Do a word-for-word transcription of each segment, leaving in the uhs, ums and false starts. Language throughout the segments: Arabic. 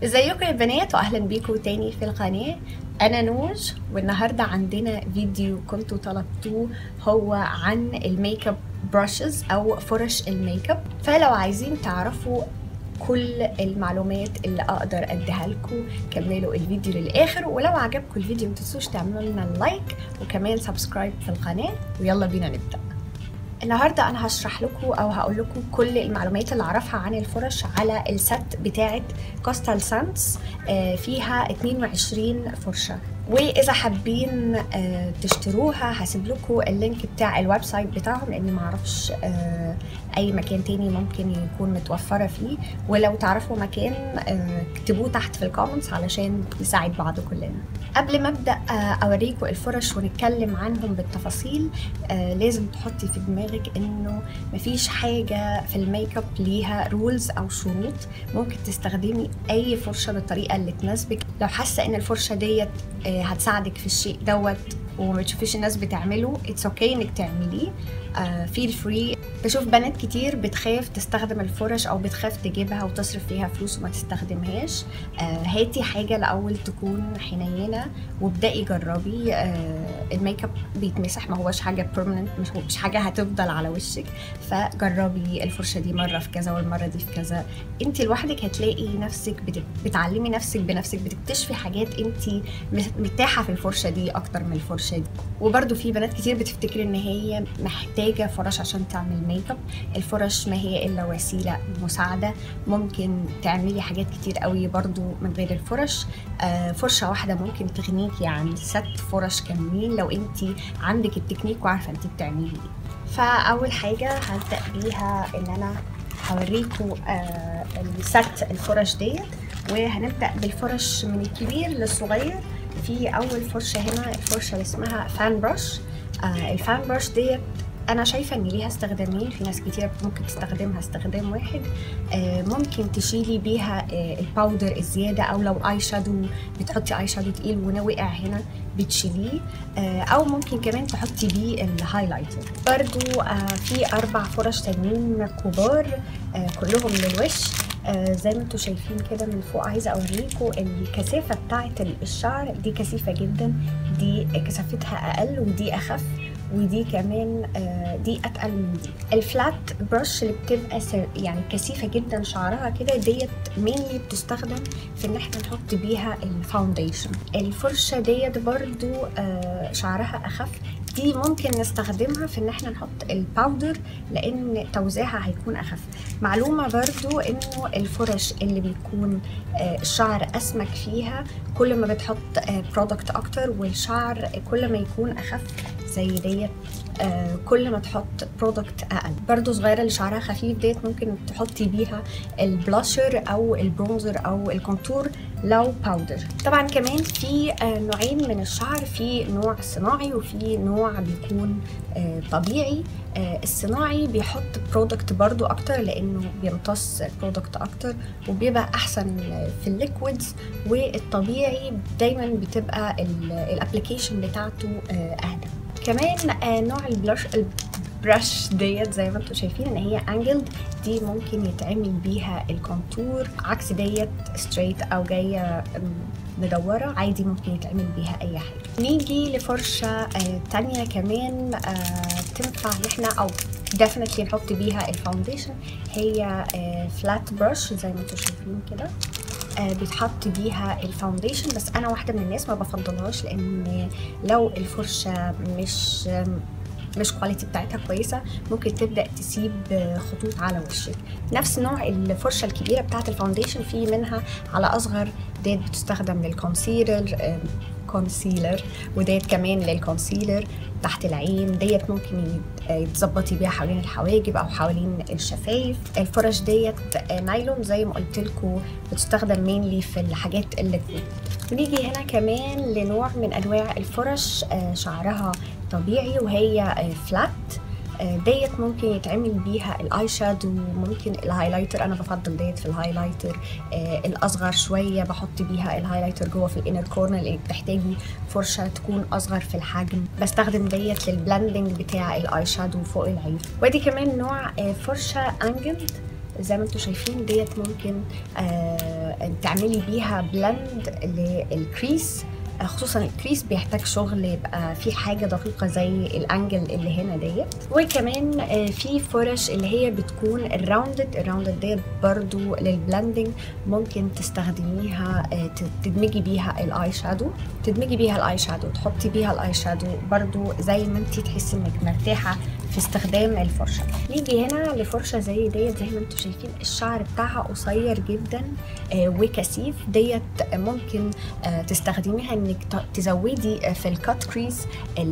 ازيكم يا بنات واهلا بيكم تاني في القناه. انا نوج والنهارده عندنا فيديو كنتوا طلبتوه، هو عن الميك اب براشز او فرش الميك اب. فلو عايزين تعرفوا كل المعلومات اللي اقدر اديها لكم كملوا الفيديو للاخر، ولو عجبكم الفيديو متنسوش تعملوا لنا لايك وكمان سبسكرايب في القناه، ويلا بينا نبدا. النهارده انا هشرح لكم او هقول لكم كل المعلومات اللي اعرفها عن الفرش على الست بتاعه كوستال سانس. فيها اتنين وعشرين فرشه، واذا حابين تشتروها هسيب لكم اللينك بتاع الويب سايت بتاعهم، لاني ما اعرفش اي مكان تاني ممكن يكون متوفره فيه. ولو تعرفوا مكان اكتبوه تحت في الكومنتس علشان نساعد بعض كلنا. قبل ما ابدا اوريكم الفرش ونتكلم عنهم بالتفاصيل، لازم تحطي في دماغك انه مفيش حاجه في الميك اب ليها رولز او شروط. ممكن تستخدمي اي فرشه بالطريقه اللي تناسبك. لو حاسه ان الفرشه ديت هتساعدك في الشيء دوت وما تشوفيش الناس بتعمله، اتس اوكي انك تعمليه، فيل فري. بشوف بنات كتير بتخاف تستخدم الفرش او بتخاف تجيبها وتصرف فيها فلوس وما تستخدمهاش. آه هاتي حاجه الاول تكون حنينه وابدأي جربي. آه الميك اب بيتمسح، ما هوش حاجه بيرمننت، مش مش حاجه هتفضل على وشك. فجربي الفرشه دي مره في كذا والمره دي في كذا، انت لوحدك هتلاقي نفسك بتعلمي نفسك بنفسك، بتكتشفي حاجات انت مرتاحه في الفرشه دي اكتر من الفرشه دي. وبرده في بنات كتير بتفتكر ان هي محتاجه فرش عشان تعمل ميك اب. الفرش ما هي الا وسيله مساعده، ممكن تعملي حاجات كتير قوي برضو من غير الفرش. آه فرشه واحده ممكن تغنيكي عن ست فرش كاملين لو انت عندك التكنيك وعارفه انت بتعملي ايه. فاول حاجه هبدا بيها ان انا هوريكم آه الست الفرش ديت، وهنبدا بالفرش من الكبير للصغير. في اول فرشه هنا الفرشه اللي اسمها فان براش. آه الفان براش ديت انا شايفه ان ليها استخدامين، في ناس كتير ممكن تستخدمها استخدام واحد. آه ممكن تشيلي بيها آه الباودر الزياده، او لو اي شادو بتحطي اي شادو تقيل وقع هنا بتشيليه. آه او ممكن كمان تحطي بيه الهايلايتر. برضو آه في اربع فرش تانيين كبار آه كلهم للوش. آه زي ما انتم شايفين كده من فوق. عايزه اوريكم الكثافه بتاعه الشعر، دي كثيفه جدا، دي كثافتها اقل ودي اخف، ودي كمان آه دي اتقل من دي. الفلات برش اللي بتبقى يعني كثيفه جدا شعرها كده، ديت مينلي بتستخدم في ان احنا نحط بيها الفاونديشن. الفرشه ديت برضو آه شعرها اخف، دي ممكن نستخدمها في ان احنا نحط الباودر لان توزيعها هيكون اخف. معلومه برضو انه الفرش اللي بيكون آه الشعر اسمك فيها كل ما بتحط آه برودكت اكتر، والشعر كل ما يكون اخف زي ديت آه كل ما تحط برودكت اقل. برضو صغيره اللي شعرها خفيف ديت ممكن تحطي بيها البلاشر او البرونزر او الكونتور لو باودر. طبعا كمان في آه نوعين من الشعر، في نوع صناعي وفي نوع بيكون آه طبيعي. آه الصناعي بيحط برودكت برضو اكتر لانه بيمتص برودكت اكتر وبيبقى احسن في الليكويدز، والطبيعي دايما بتبقى الابليكيشن بتاعته آه اهدى. كمان آه نوع البلاش البرش ديت زي ما انتم شايفين ان هي انجلد، دي ممكن يتعمل بيها الكونتور، عكس ديت ستريت او جايه مدوره عادي ممكن يتعمل بيها اي حاجه. نيجي لفرشه آه تانية كمان آه تنفع ان احنا او ديفينتلي نحط بيها الفاونديشن، هي آه فلات برش زي ما انتم شايفين كده. آه بيتحط بيها الفاونديشن، بس انا واحده من الناس ما بفضلهاش لان لو الفرشه مش مش كواليتي بتاعتها كويسه ممكن تبدا تسيب خطوط على وشك. نفس نوع الفرشه الكبيره بتاعت الفاونديشن في منها على اصغر، ديت بتستخدم للكونسيلر كونسيلر وديت كمان للكونسيلر تحت العين. ديت ممكن تظبطي بيها حوالين الحواجب او حوالين الشفايف. الفرش ديت نايلون زي ما قلت لكم، بتستخدم مينلي في الحاجات الليكويد. ونيجي هنا كمان لنوع من انواع الفرش شعرها طبيعي وهي فلات. ديت ممكن يتعمل بيها الاي شادو، ممكن الهايلايتر، انا بفضل ديت في الهايلايتر. آه الاصغر شويه بحط بيها الهايلايتر جوه في الانر كورنر لانك بتحتاجي فرشه تكون اصغر في الحجم. بستخدم ديت للبلندنج بتاع الاي شادو فوق العين. ودي كمان نوع آه فرشه انجلد زي ما انتم شايفين، ديت ممكن آه آه تعملي بيها بلند للكريس، خصوصا الكريس بيحتاج شغل يبقى في حاجه دقيقه زي الانجل اللي هنا ديت. وكمان في فرش اللي هي بتكون الراوندد، الراوندد ديت برضو للبلندنج، ممكن تستخدميها تدمجي بيها الاي شادو، تدمجي بيها الاي شادو تحطي بيها الاي شادو برضو زي ما انت تحسي انك مرتاحه في استخدام الفرشه. نيجي هنا لفرشه زي ديت، زي ما انتم شايفين الشعر بتاعها قصير جدا وكثيف، ديت ممكن تستخدميها انك تزودي في الكات كريس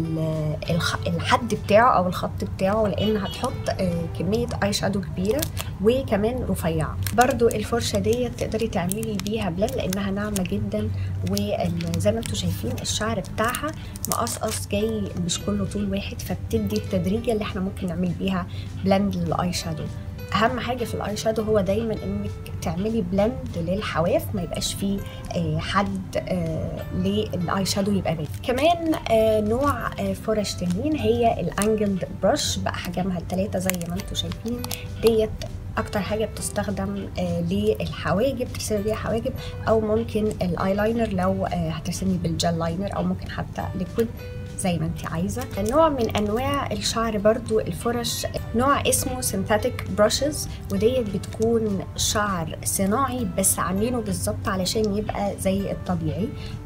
الحد بتاعه او الخط بتاعه، لان هتحط كميه اي شادو كبيره وكمان رفيعه. برضو الفرشه ديت تقدري تعملي بيها بلند لانها ناعمه جدا، وزي ما انتم شايفين الشعر بتاعها مقصقص جاي مش كله طول واحد، فبتدي التدريجه اللي احنا ممكن نعمل بيها بلند للاي شادو. اهم حاجه في الاي شادو هو دايما انك تعملي بلند للحواف، ما يبقاش فيه حد للاي شادو يبقى باين. كمان نوع فرش تانيين هي الانجلد برش باحجامها الثلاثه زي ما انتم شايفين، ديت اكتر حاجه بتستخدم للحواجب، ترسمي بيها حواجب، او ممكن الايلاينر لو هترسمي بالجل لاينر، او ممكن حتى ليكويد زي ما انت عايزه. نوع من انواع الشعر برضو الفرش نوع اسمه synthetic brushes، وديت بتكون شعر صناعي بس عاملينه بالظبط علشان يبقى زي الطبيعي،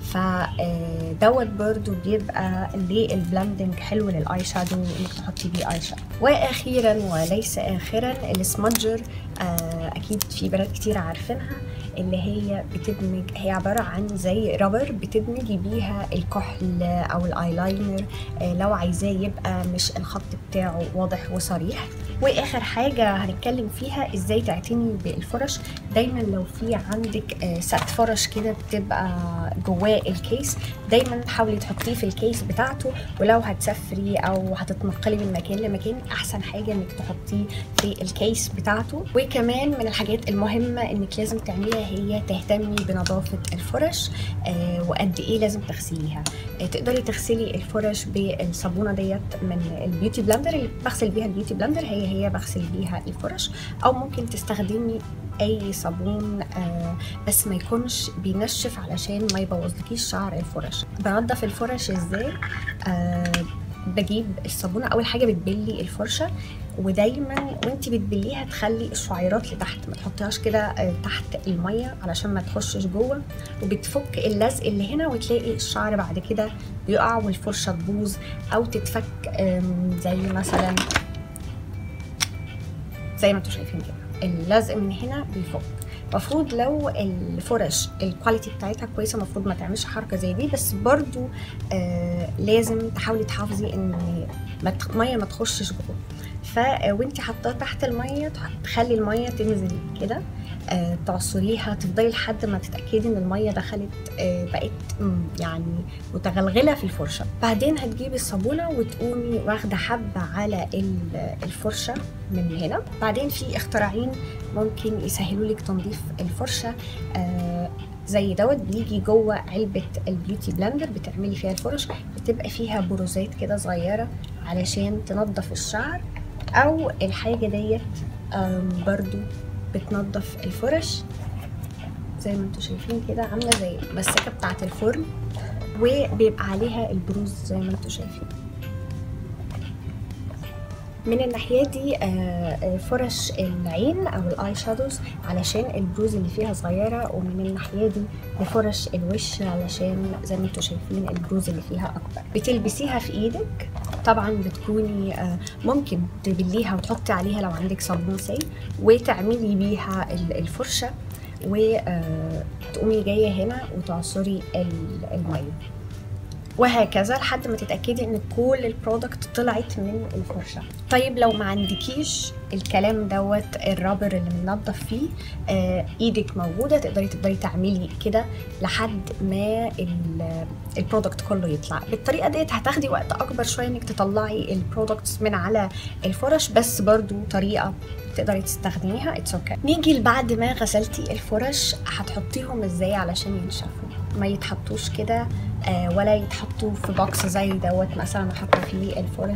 فدوت برضو بيبقى للبلندنج حلو للاي شادو انك تحطي بيه اي شادو. واخيرا وليس اخرا السمادجر، اكيد في بنات كتير عارفينها، اللي هي بتدمج، هي عباره عن زي رابر بتدمجي بيها الكحل او الايلاينر لو عايزاه يبقى مش الخط بتاعه واضح وصريح. واخر حاجه هنتكلم فيها ازاي تعتني بالفرش. دايما لو في عندك ست فرش كده بتبقى جواه الكيس، دايما حاولي تحطيه في الكيس بتاعته، ولو هتسافري او هتتنقلي من مكان لمكان احسن حاجه انك تحطيه في الكيس بتاعته. وكمان من الحاجات المهمه انك لازم تعمليها هي تهتمي بنظافه الفرش، آه وقد ايه لازم تغسليها. آه تقدري تغسلي الفرش بالصابونه ديت من البيوتي بلندر اللي بغسل بيها البيوتي بلندر، هي هي بغسل بيها الفرش، او ممكن تستخدمي اي صابون آه بس ما يكونش بينشف علشان ما يبوظلكيش شعر الفرش. بنضف الفرش ازاي؟ آه بجيب الصابونه، اول حاجه بتبلي الفرشه، ودايما وانتي بتبليها تخلي الشعيرات لتحت، ما تحطيهاش كده تحت الميه علشان ما تخشش جوه، وبتفك اللزق اللي هنا، وتلاقي الشعر بعد كده بيقع والفرشه تبوظ او تتفك زي مثلا زي ما انتوا شايفين كده اللزق من هنا بيفك. المفروض لو الفرش الكواليتي بتاعتها كويسه المفروض ما تعملش حركه زي دي، بس برضو آه لازم تحاولي تحافظي ان الميه ما تخشش جوه. ف وانتي حاطاها تحت الميه تخلي الميه تنزل كده، آه تعصريها، تفضلي لحد ما تتاكدي ان الميه دخلت آه بقت يعني متغلغله في الفرشه. بعدين هتجيبي الصابونه وتقومي واخده حبه على الفرشه من هنا. بعدين في اختراعين ممكن يسهلوا لك تنظيف الفرشه، آه زي دوت بيجي جوه علبه البيوتي بلندر، بتعملي فيها الفرش، بتبقى فيها بروزات كده صغيره علشان تنظف الشعر، او الحاجه ديت برضو بتنظف الفرش زي ما انتوا شايفين كده، عامله زي المسكه بتاعه الفرن، وبيبقى عليها البروز زي ما انتوا شايفين. من الناحيه دي فرش العين او الاي شادوز علشان البروز اللي فيها صغيره، ومن الناحيه دي لفرش الوش علشان زي ما انتوا شايفين البروز اللي فيها اكبر. بتلبسيها في ايدك، طبعا بتكوني ممكن تبليها وتحطي عليها لو عندك صابون ساي وتعملي بيها الفرشه، وتقومي جايه هنا وتعصري الميه، وهكذا لحد ما تتاكدي ان كل البرودكت طلعت من الفرشه. طيب لو ما عندكيش الكلام دوت الرابر اللي بننضف فيه، آه ايدك موجوده، تقدري تقدري تعملي كده لحد ما البرودكت كله يطلع. بالطريقه ديت هتاخدي وقت اكبر شويه انك تطلعي البرودكتس من على الفرش، بس برضو طريقه تقدري تستخدميها. اتس اوكي. نيجي لبعد ما غسلتي الفرش هتحطيهم ازاي علشان ينشفوا، ما يتحطوش كده آه ولا يتحطوا في بوكس زي دوت مثلا احط فيه الفرش،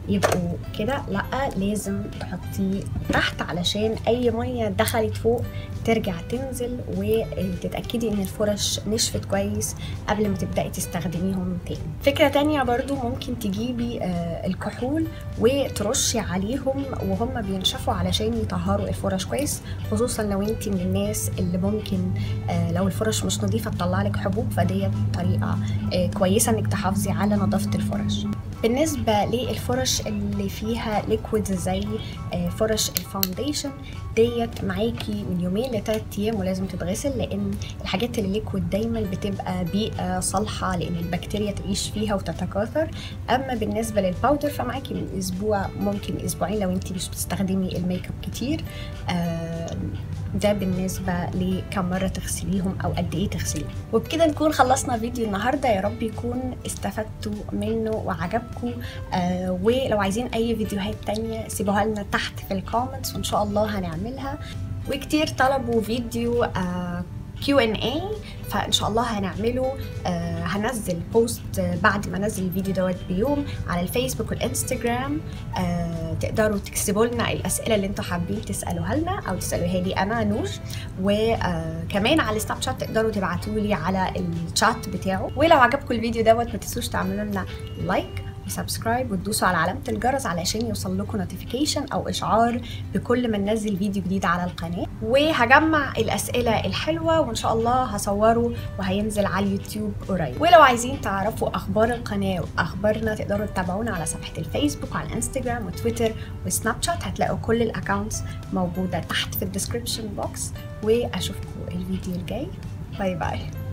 يبقوا كده، لا لازم تحطيه تحت علشان اي ميه دخلت فوق ترجع تنزل، وتتاكدي ان الفرش نشفت كويس قبل ما تبداي تستخدميهم تاني. فكره تانية برضو ممكن تجيبي الكحول وترشي عليهم وهم بينشفوا علشان يطهروا الفرش كويس، خصوصا لو انت من الناس اللي ممكن لو الفرش مش نظيفه تطلع لك حبوب، فدي طريقه كويسه انك تحافظي على نظافه الفرش. بالنسبه للفرش اللي فيها ليكويد زي فرش الفاونديشن ديت معاكي من يومين لثلاث ايام ولازم تتغسل، لان الحاجات اللي ليكويد دايما بتبقى بيئه صالحه لان البكتيريا تعيش فيها وتتكاثر. اما بالنسبه للباودر فمعاكي من اسبوع ممكن اسبوعين لو انت مش بتستخدمي الميك اب كتير. ده بالنسبه لكم مره تغسليهم او قد ايه تغسليهم. وبكده نكون خلصنا فيديو النهارده، يا رب يكون استفدتوا منه وعجبكم. آه ولو عايزين اي فيديوهات تانية سيبوها لنا تحت في الكومنتس وان شاء الله هنعملها. وكتير طلبوا فيديو آه كيو ان اي، فان شاء الله هنعمله. آه هنزل بوست بعد ما انزل الفيديو دوت بيوم على الفيسبوك والانستجرام. آه تقدروا تكتبوا لنا الاسئله اللي انتوا حابين تسالوها لنا او تسالوها لي انا نوج، وكمان على السناب شات تقدروا تبعتوا لي على الشات بتاعه. ولو عجبكم الفيديو دوت ما تنسوش تعملوا لنا لايك وسبسكرايب وتدوسوا على علامة الجرس علشان يوصل لكم نوتيفيكيشن او اشعار بكل ما ننزل فيديو جديد على القناة. وهجمع الاسئلة الحلوة وان شاء الله هصوره وهينزل على اليوتيوب قريب. ولو عايزين تعرفوا اخبار القناة واخبارنا تقدروا تتابعونا على صفحة الفيسبوك وعلى الانستجرام وتويتر وسناب شات، هتلاقوا كل الاكونتس موجودة تحت في الديسكريبشن بوكس. واشوفكم الفيديو الجاي، باي باي.